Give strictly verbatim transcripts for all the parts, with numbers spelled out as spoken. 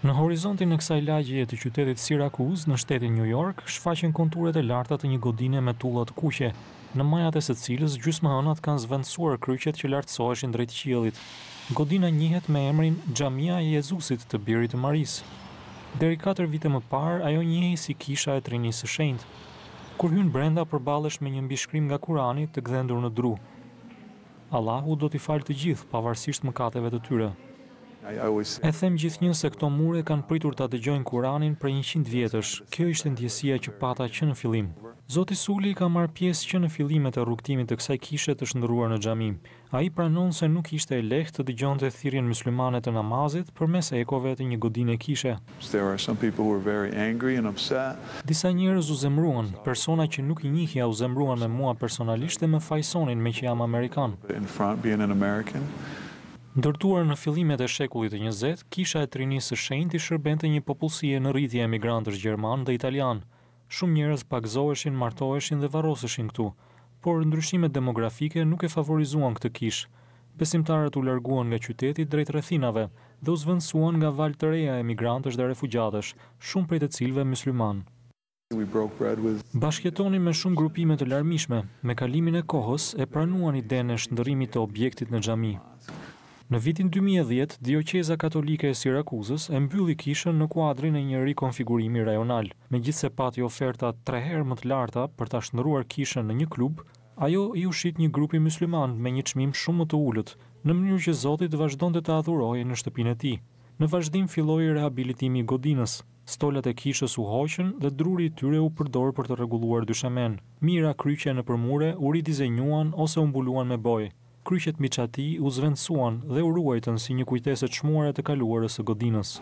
Në horizontin e kësaj lagjeje të qytetit Syracuse në shtetin New York, shfaqen konturet e larta të një godine me tulla të kuqe, në majat e së cilës gjysmëhënat kanë zvendësuar kryqet që lartësoheshin drejt qiellit. Godina njihet me emrin Xhamia e Jezusit të Birit të Marisë. Deri katër vite më parë, ajo njihej si kisha e Trinisë së Shenjtë. Kur hyn brenda, përballesh me një mbishkrim nga Kurani të gdhendur në dru. Allahu do t'i falë të gjithë, pavarësisht mëkateve të tyre. E them gjithnjë se këto mure kanë pritur ta dëgjojnë Kuranin për njëqind vjetësh. Kjo ishte ndjesia që pata që në fillim. Zoti Suli ka marrë pjesë që në fillimet e rrugtimit të kësaj kishe të shndërruar në xhami. Ai pranon se nuk ishte e lehtë të dëgjonte thirrjen myslimane të namazit përmes ekove të një godine kishe. Disa njerëz u zemruan, persona që nuk i njihja u zemruan me mua personalisht dhe më fajsonin me që jam amerikan. Ndërtuar në fillimet e shekullit të njëzet, kisha e Trinisë së Shenjtë i shërbente një popullsie në rritje emigrantësh gjerman dhe italian. Shumë njerëz pagzoheshin, martoheshin dhe varroseshin këtu, por ndryshimet demografike nuk e favorizuan këtë kishë. Besimtarët u larguan nga qyteti drejt rrethinave dhe u zvendësuan nga valë të reja emigrantësh dhe refugjatësh, shumë prej të cilëve mysliman. Bashkëjetonin me shumë grupime të larmishme, me kalimin e kohës e pranuan idenë e shndërrimit të objektit në xhami. Në vitin dy mijë e dhjetë, Dioqeza Katolike e Sirakuzës e mbylli kishën në kuadrin e një rikonfigurimi rajonal. Megjithse pati oferta tre herë më të larta për ta shndërruar kishën në një klub, ajo i ushqit një grupi mysliman me një çmim shumë më të ulët, në mënyrë që Zoti të vazhdonte të adhurohej në shtëpinë e tij. Në vazhdim filloi rehabilitimi i godinës. Stolat e kishës u hoqën dhe druri i tyre u përdor për të rregulluar dyshemen. Mira kryqe nëpër mure u ridizenjuan ose u mbuluan me bojë. Kryqet mbi çati u zvendësuan dhe u ruajtën si një kujtesë e çmuar të kaluarës së godinës.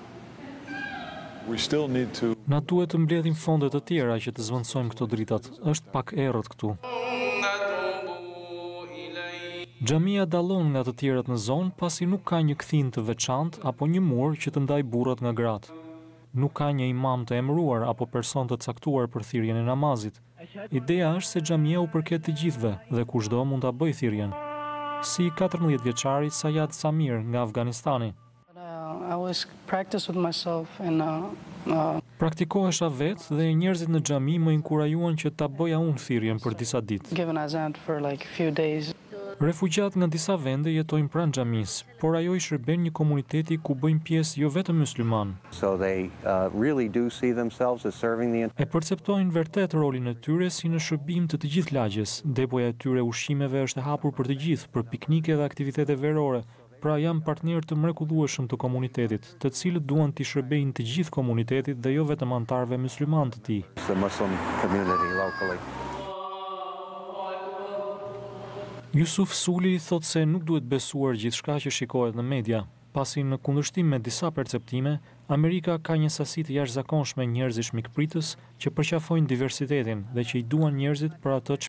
Na duhet të mbledhim fonde të tjera që të zvendësojmë këto dritat. Është pak errët këtu. Xhamia dallon nga të tjerat në zonë pasi nuk ka një kthin të veçantë apo një mur që të ndaj burrat nga gratë. Nuk ka një imam të emëruar apo person të caktuar për thirrjen e namazit. Ideja është se xhamia u përket të gjithëve dhe kushdo mund ta bëjë thirrjen. Si katërmbëdhjetë vjeçari Sayad Samir nga Afganistani. Praktikohesha vetë dhe njerëzit në xhami më inkurajuan që ta bëja unë thirrjen për disa ditë. Refugjat nga disa vende jetojnë pranë xhamisë, por ajo i shërben një komuniteti ku bëjnë pjesë jo vetëm mysliman. E perceptojnë vërtet rolin e tyre si në shërbim të të gjithë lagjes. Depoja e tyre ushqimeve është e hapur për të gjithë, për piknike dhe aktivitete verore. Pra janë partner të mrekullueshëm të komunitetit, të cilët duan t'i shërbejnë të gjithë komunitetit dhe jo vetëm antarëve mysliman të tij. Yusuf Suli thot se nuk duhet besuar gjithçka që shikohet në media, pasi në kundërshtim me disa perceptime, Amerika ka një sasi të jashtëzakonshme njerëzish mikpritës që përqafojnë diversitetin dhe që i duan njerëzit për atë